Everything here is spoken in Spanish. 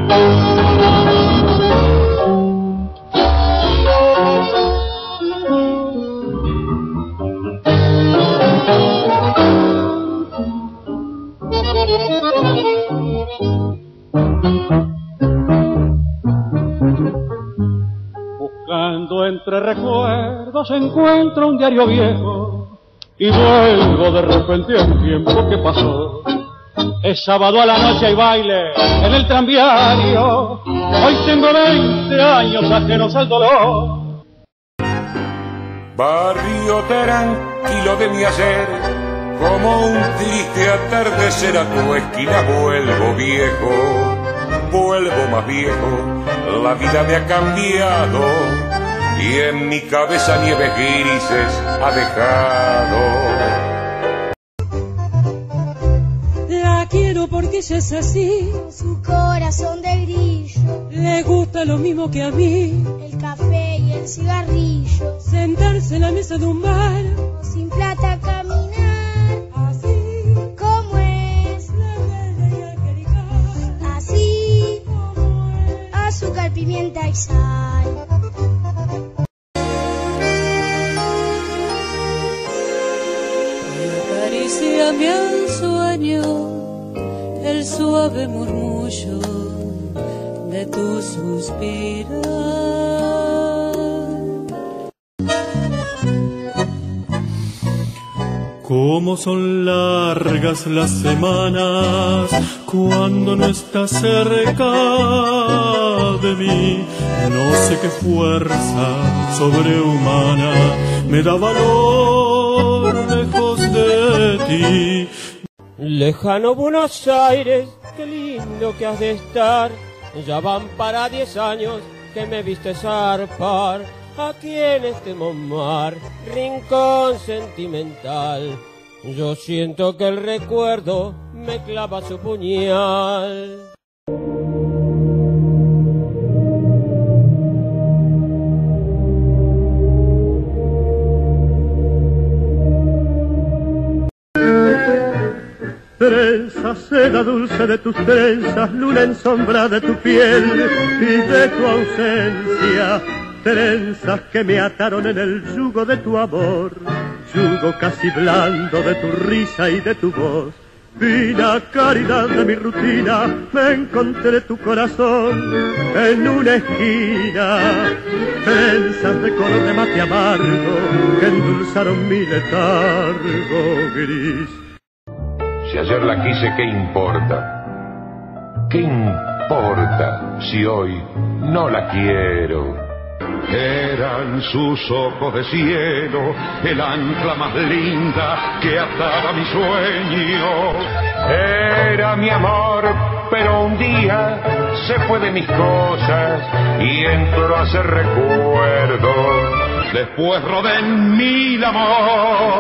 Buscando entre recuerdos encuentro un diario viejo y vuelvo de repente a un tiempo que pasó. Es sábado a la noche hay baile en el tranviario. Hoy tengo 20 años ajenos al dolor. Barrio tranquilo de mi ayer, como un triste atardecer a tu esquina vuelvo viejo, vuelvo más viejo. La vida me ha cambiado y en mi cabeza nieves grises ha dejado. La quiero porque ella es así, su corazón de grillo, le gusta lo mismo que a mí, el café y el cigarrillo, sentarse en la mesa de un bar, o sin plata caminar, así como es, la verde y angelical, así como es, azúcar, pimienta y sal. Acaríciame al sueño el suave murmullo de tu suspirar. Cómo son largas las semanas cuando no estás cerca de mí. No sé qué fuerza sobrehumana me da valor lejos de ti. Lejano Buenos Aires, qué lindo que has de estar. Ya van para 10 años que me viste zarpar. Aquí en este Montmartre, rincón sentimental, yo siento que el recuerdo me clava su puñal. Trenza, seda dulce de tus trenzas, luna en sombra de tu piel y de tu ausencia. Trenzas que me ataron en el yugo de tu amor, yugo casi blando de tu risa y de tu voz. Fina caridad de mi rutina, me encontré tu corazón en una esquina. Trenzas de color de mate amargo que endulzaron mi letargo gris. Si ayer la quise, ¿qué importa? ¿Qué importa si hoy no la quiero? Eran sus ojos de cielo, el ancla más linda que ataba mi sueño. Era mi amor, pero un día se fue de mis cosas y entró a ser recuerdo. Después rodé en mil amores